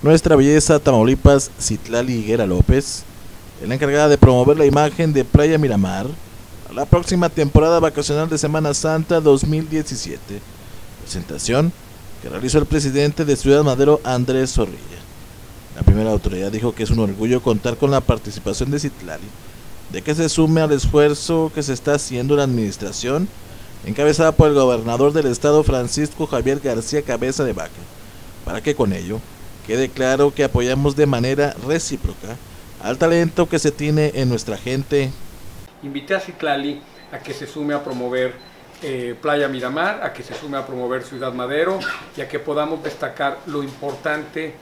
Nuestra Belleza Tamaulipas, Citlali Higuera López, es la encargada de promover la imagen de Playa Miramar a la próxima temporada vacacional de Semana Santa 2017. Presentación que realizó el presidente de Ciudad Madero, Andrés Zorrilla. La primera autoridad dijo que es un orgullo contar con la participación de Citlali, de que se sume al esfuerzo que se está haciendo en la administración, encabezada por el gobernador del estado, Francisco Javier García Cabeza de Vaca, para que con ello quede claro que apoyamos de manera recíproca al talento que se tiene en nuestra gente. Invité a Citlali a que se sume a promover Playa Miramar, a que se sume a promover Ciudad Madero y a que podamos destacar lo importante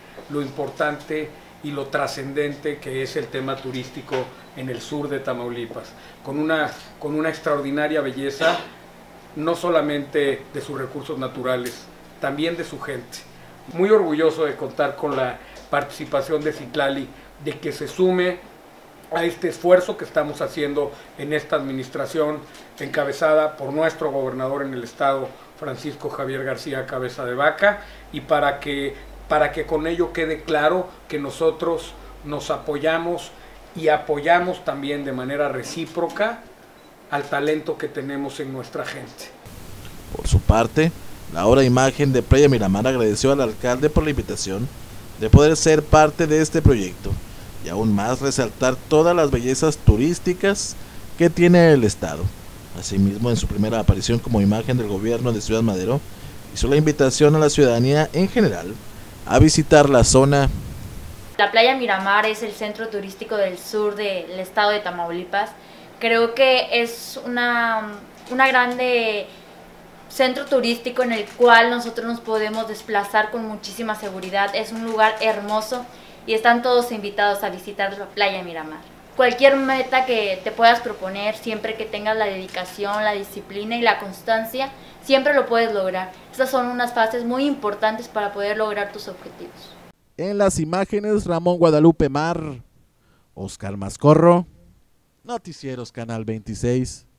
y lo trascendente que es el tema turístico en el sur de Tamaulipas, con una extraordinaria belleza, no solamente de sus recursos naturales, también de su gente. Muy orgulloso de contar con la participación de Citlali, de que se sume a este esfuerzo que estamos haciendo en esta administración encabezada por nuestro gobernador en el estado, Francisco Javier García Cabeza de Vaca, y para que con ello quede claro que nosotros nos apoyamos y apoyamos también de manera recíproca al talento que tenemos en nuestra gente. Por su parte, la obra imagen de Playa Miramar agradeció al alcalde por la invitación de poder ser parte de este proyecto y aún más resaltar todas las bellezas turísticas que tiene el estado. Asimismo, en su primera aparición como imagen del gobierno de Ciudad Madero, hizo la invitación a la ciudadanía en general a visitar la zona. La Playa Miramar es el centro turístico del sur del estado de Tamaulipas. Creo que es una grande centro turístico en el cual nosotros nos podemos desplazar con muchísima seguridad. Es un lugar hermoso y están todos invitados a visitar la Playa Miramar. Cualquier meta que te puedas proponer, siempre que tengas la dedicación, la disciplina y la constancia, siempre lo puedes lograr. Estas son unas fases muy importantes para poder lograr tus objetivos. En las imágenes, Ramón Guadalupe Mar, Oscar Mascorro, Noticieros Canal 26.